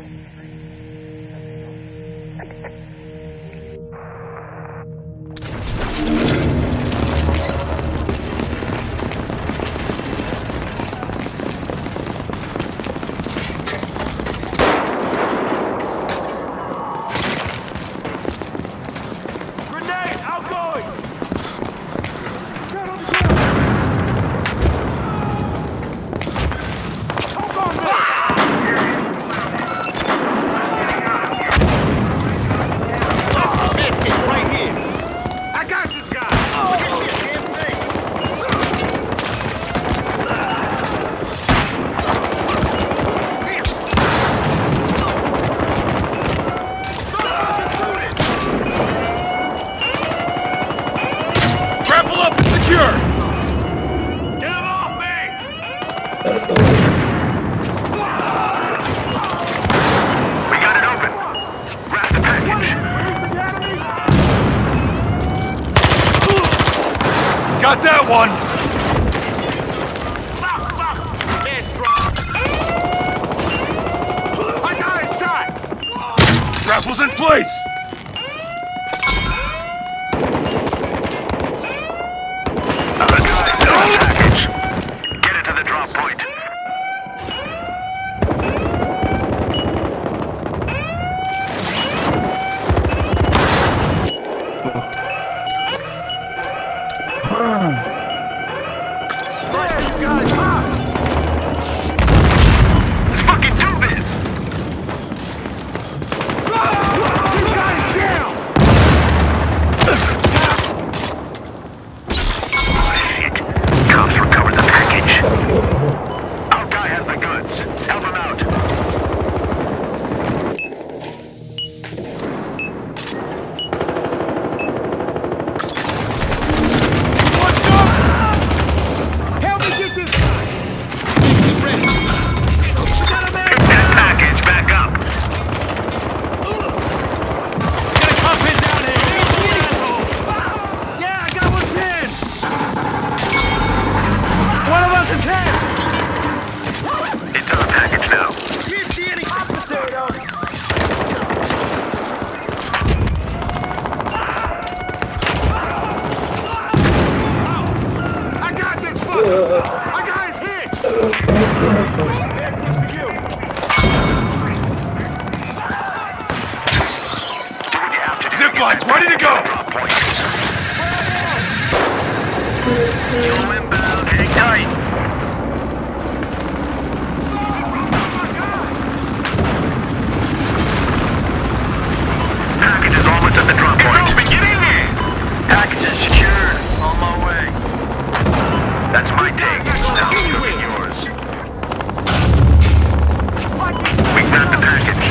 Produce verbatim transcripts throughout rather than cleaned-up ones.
Got that one! I got a shot! Grapple's in place! Another guy's in the package. Get it to the drop point. Let's fucking do this! This guy's down! Shit. Cops recovered the package. Our guy has the goods. Help him out. What's up? Help me get this guy! Pick that package back up. Got a cop hit down here! Yeah, I got one pinned! One of us is hit! Into the package now. Can't see any potato! I got this fucker! My guy's hit! Zip line's ready to go! You inbound, hang tight. Package is almost at the drop point. It's open, get in there! Package is secured. On my way. That's my take. Now look at yours. We got the package.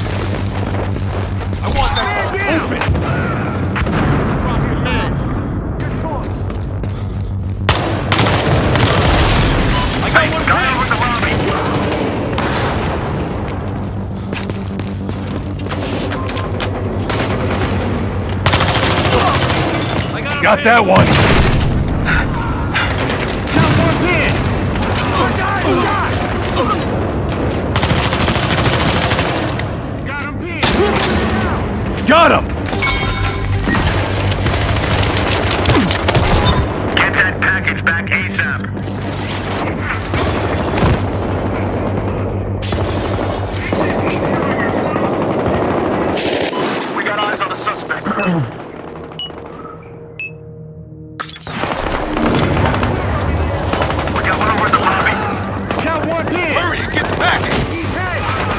I want that one open! I got one Come in with the lobby. Got that one! Count one pin. Got him pinned. Got him! Get that package back ASAP. We got eyes on the suspect. We got one over in the lobby. Count one pin. Hurry and get the package! He's hit.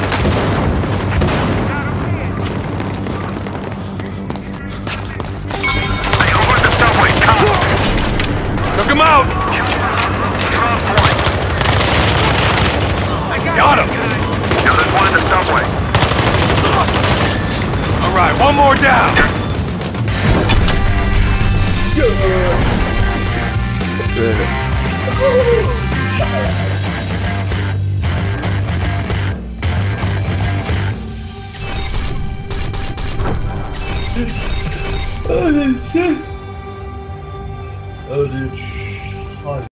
Got him pinned. Hey, over at the subway. Come. Took him out! Drop point. Got him! Now there's one in the subway. Alright, one more down! Oh shit! Oh dude.